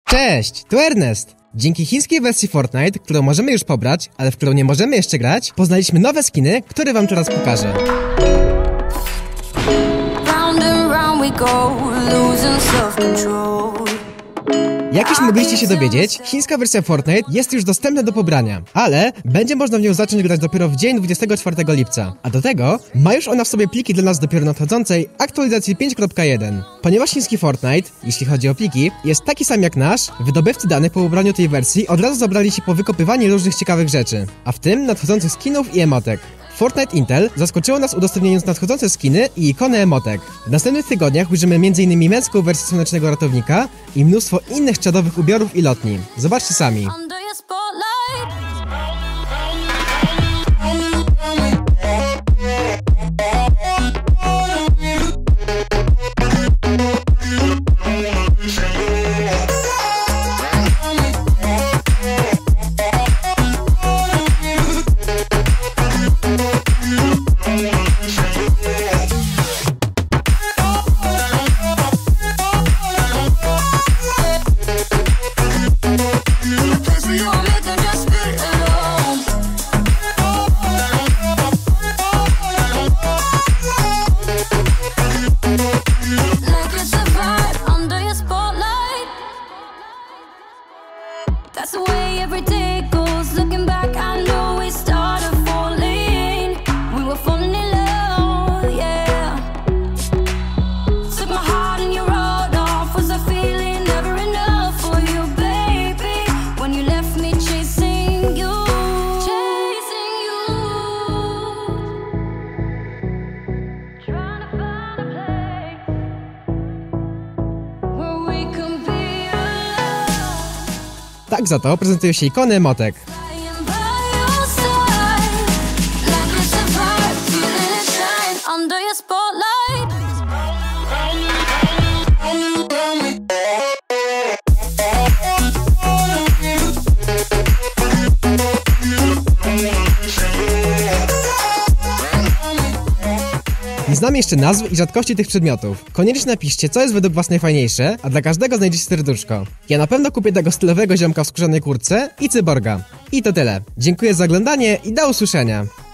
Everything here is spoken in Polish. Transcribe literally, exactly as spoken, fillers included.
Cześć, tu Ernest! Dzięki chińskiej wersji Fortnite, którą możemy już pobrać, ale w którą nie możemy jeszcze grać, poznaliśmy nowe skiny, które wam teraz pokażę. Round and round we go, losing self-control. Jak już mogliście się dowiedzieć, chińska wersja Fortnite jest już dostępna do pobrania, ale będzie można w nią zacząć grać dopiero w dzień dwudziestego czwartego lipca. A do tego ma już ona w sobie pliki dla nas dopiero nadchodzącej aktualizacji pięć kropka jeden. Ponieważ chiński Fortnite, jeśli chodzi o pliki, jest taki sam jak nasz, wydobywcy danych po pobraniu tej wersji od razu zabrali się po wykopywaniu różnych ciekawych rzeczy, a w tym nadchodzących skinów i emotek. Fortnite Intel zaskoczyło nas udostępniając nadchodzące skiny i ikony emotek. W następnych tygodniach ujrzymy między innymi męską wersję Słonecznego Ratownika i mnóstwo innych czadowych ubiorów i lotni. Zobaczcie sami. That's the way every day goes. Looking back, I know we started falling. We were falling in love, yeah. Took my heart and you rode off. Was I feeling never enough for you, baby? When you left me chasing you, chasing you. Trying to find a place where we can be. Tak za to prezentują się ikony emotek. Nie znamy jeszcze nazw i rzadkości tych przedmiotów. Koniecznie napiszcie, co jest według was najfajniejsze, a dla każdego znajdziecie serduszko. Ja na pewno kupię tego stylowego ziomka w skórzanej kurtce i cyborga. I to tyle. Dziękuję za oglądanie i do usłyszenia.